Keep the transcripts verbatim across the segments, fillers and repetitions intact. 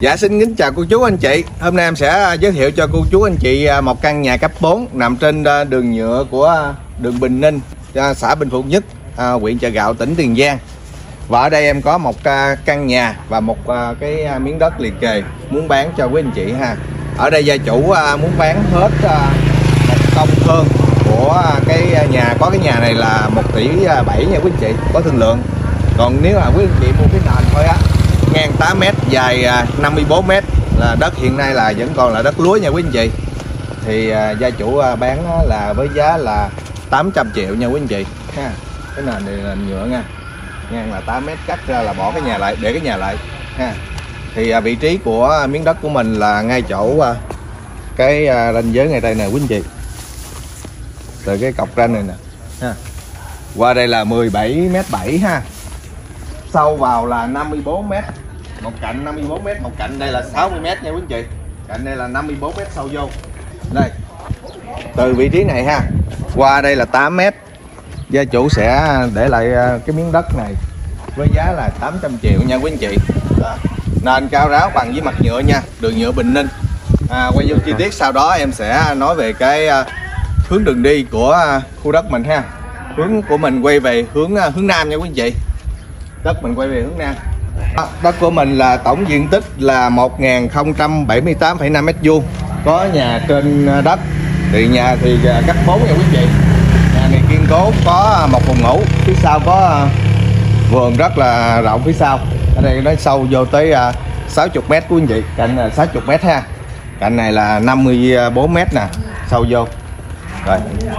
Dạ xin kính chào cô chú anh chị. Hôm nay em sẽ giới thiệu cho cô chú anh chị một căn nhà cấp bốn nằm trên đường nhựa của đường Bình Ninh, xã Bình Phục Nhất, huyện Chợ Gạo, tỉnh Tiền Giang. Và ở đây em có một căn nhà và một cái miếng đất liền kề muốn bán cho quý anh chị ha. Ở đây gia chủ muốn bán hết một công hơn của cái nhà, có cái nhà này là một tỷ bảy nha quý anh chị, có thương lượng. Còn nếu mà quý anh chị mua cái nền thôi á, ngang tám mét, dài năm mươi bốn mét, là đất hiện nay là vẫn còn là đất lúa nha quý anh chị. Thì gia chủ bán là với giá là tám trăm triệu nha quý anh chị ha. Cái nền này là nhựa nha, ngang là tám mét, cắt ra là bỏ cái nhà lại, để cái nhà lại ha. Thì vị trí của miếng đất của mình là ngay chỗ cái ranh giới ngay đây nè quý anh chị, từ cái cọc ranh này nè ha, qua đây là mười bảy mét bảy ha, sâu vào là năm mươi bốn mét, một cạnh năm mươi bốn mét, một cạnh đây là sáu mươi mét nha quý anh chị. Cạnh đây là năm mươi bốn mét sâu vô. Đây, từ vị trí này ha, qua đây là tám mét. Gia chủ sẽ để lại cái miếng đất này với giá là tám trăm triệu nha quý anh chị. Đó. Nền cao ráo bằng với mặt nhựa nha, đường nhựa Bình Ninh. À, quay vô chi tiết sau đó em sẽ nói về cái hướng đường đi của khu đất mình ha. Hướng của mình quay về hướng hướng nam nha quý anh chị. Đất mình quay về hướng nam. Đất của mình là tổng diện tích là một nghìn không trăm bảy mươi tám phẩy năm mét vuông. Có nhà trên đất, thì nhà thì cấp bốn nha quý anh chị. Nhà này kiên cố, có một phòng ngủ, phía sau có vườn rất là rộng phía sau. Ở đây nó sâu vô tới sáu mươi mét của anh chị. Cạnh là sáu mươi mét ha. Cạnh này là năm mươi bốn mét nè, sâu vô. Rồi.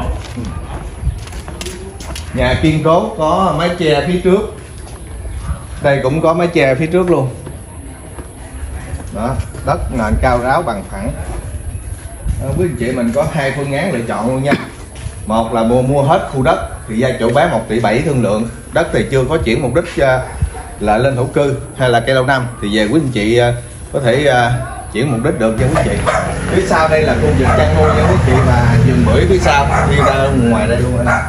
Nhà kiên cố, có mái che phía trước. Đây cũng có mái che phía trước luôn. Đó, đất nền cao ráo bằng phẳng. Quý anh chị mình có hai phương án lựa chọn luôn nha. Một là mua mua hết khu đất thì gia chủ bán một tỷ bảy thương lượng. Đất thì chưa có chuyển mục đích là lên thổ cư hay là cây lâu năm thì về quý anh chị có thể chuyển mục đích được nha quý anh chị. Phía sau đây là khu vực chăn nuôi nha quý anh chị, và vườn bưởi phía sau đi ra ngoài đây luôn anh.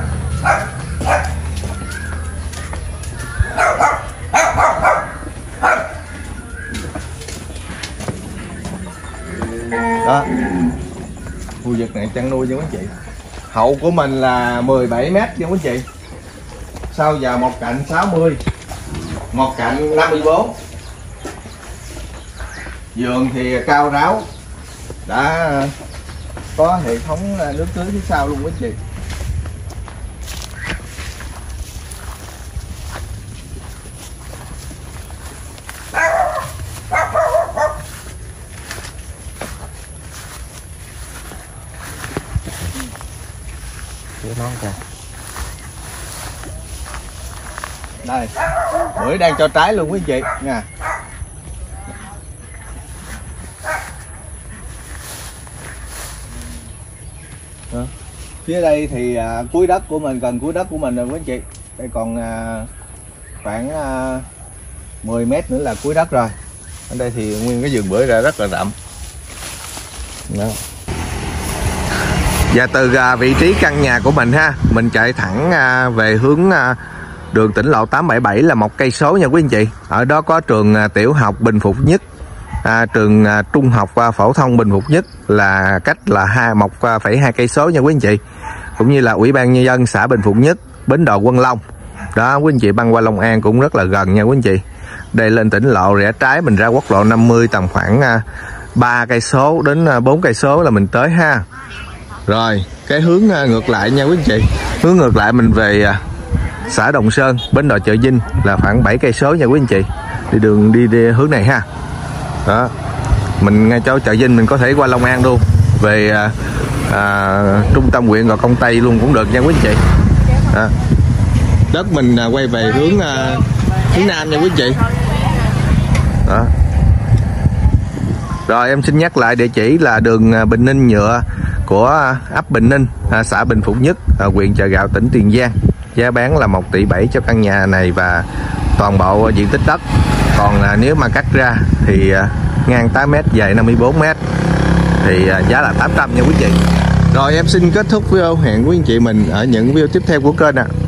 Đó, khu vực này chăn nuôi nha quý anh chị. Hậu của mình là mười bảy mét nha quý anh chị, sau vào một cạnh sáu mươi, một cạnh năm mươi bốn. Vườn thì cao ráo, đã có hệ thống nước tưới phía sau luôn quý anh chị. Nón kìa. Đây, bưởi đang cho trái luôn quý anh chị nha. Đó. Phía đây thì à, cuối đất của mình, gần cuối đất của mình rồi quý anh chị. Đây còn à, khoảng à, mười mét nữa là cuối đất rồi. Ở đây thì nguyên cái vườn bưởi ra rất là rậm. Đó. Và từ vị trí căn nhà của mình ha, mình chạy thẳng về hướng đường tỉnh lộ tám bảy bảy là một cây số nha quý anh chị. Ở đó có trường tiểu học Bình Phục Nhất, à, trường trung học phổ thông Bình Phục Nhất là cách là hai một phẩy hai cây số nha quý anh chị. Cũng như là Ủy ban nhân dân xã Bình Phục Nhất, bến đò Quân Long. Đó quý anh chị, băng qua Long An cũng rất là gần nha quý anh chị. Đây lên tỉnh lộ rẽ trái mình ra quốc lộ năm mươi tầm khoảng ba cây số đến bốn cây số là mình tới ha. Rồi, cái hướng ngược lại nha quý anh chị. Hướng ngược lại mình về xã Đồng Sơn, bến đò Chợ Vinh là khoảng bảy cây số nha quý anh chị. Đi đường đi, đi hướng này ha. Đó. Mình ngay chỗ Chợ Vinh mình có thể qua Long An luôn, về à, à, trung tâm huyện Gò Công Tây luôn cũng được nha quý anh chị. Đó. Đất mình à, quay về hướng à, hướng nam nha quý anh chị. Đó. Rồi em xin nhắc lại địa chỉ là đường Bình Ninh nhựa của ấp Bình Ninh, xã Bình Phục Nhất, huyện Chợ Gạo, tỉnh Tiền Giang. Giá bán là một tỷ bảy cho căn nhà này và toàn bộ diện tích đất. Còn nếu mà cắt ra thì ngang tám mét, dài năm mươi bốn mét thì giá là tám trăm nha quý chị. Rồi em xin kết thúc video, hẹn quý anh chị mình ở những video tiếp theo của kênh ạ. À.